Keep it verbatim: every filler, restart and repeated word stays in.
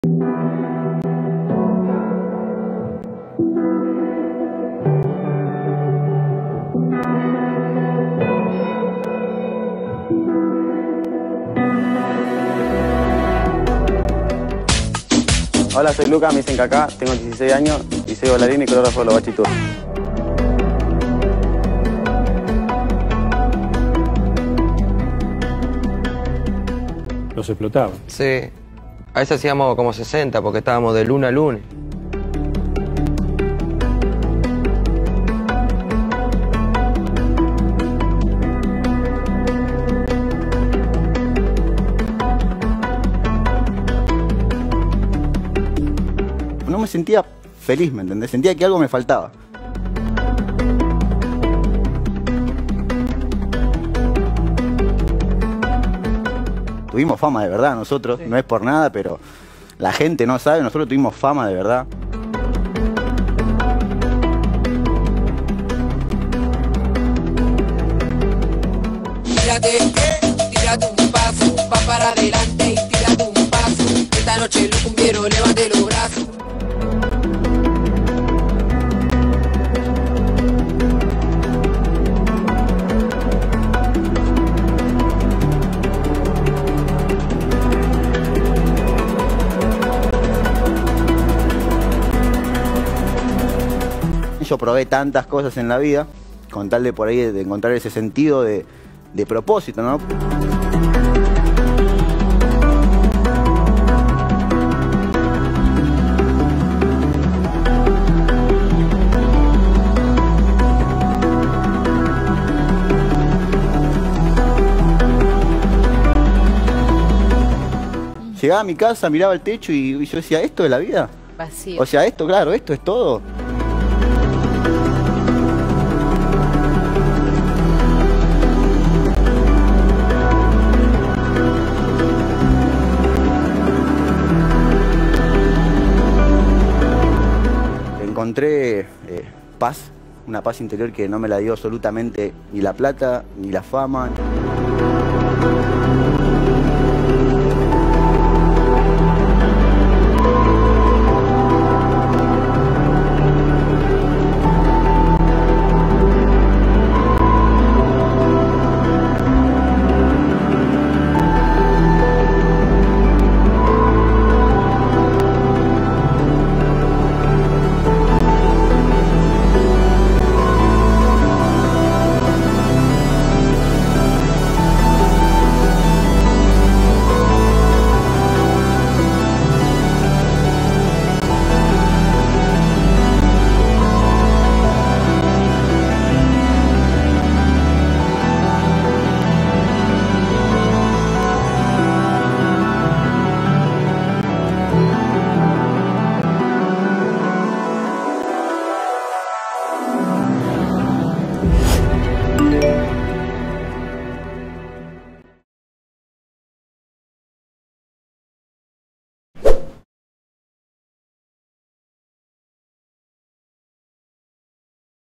Hola, soy Luca, me dicen Kaká, tengo dieciséis años y soy bailarín y coreógrafo de los Bachi Tour. Los explotaban. Sí, a veces hacíamos como sesenta porque estábamos de lunes a lunes. No me sentía feliz, ¿me entendés? Sentía que algo me faltaba. Tuvimos fama de verdad nosotros, sí. No es por nada, pero la gente no sabe, nosotros tuvimos fama de verdad. Tírate, tírate un paso, va para adelante y tírate un paso. Esta noche el cumbiero levante los brazos. Yo probé tantas cosas en la vida, con tal de por ahí de encontrar ese sentido de, de propósito, ¿no? Llegaba a mi casa, miraba el techo y, y yo decía, ¿esto es la vida? Vacío. O sea, esto, claro, esto es todo. Encontré eh, paz, una paz interior que no me la dio absolutamente ni la plata, ni la fama.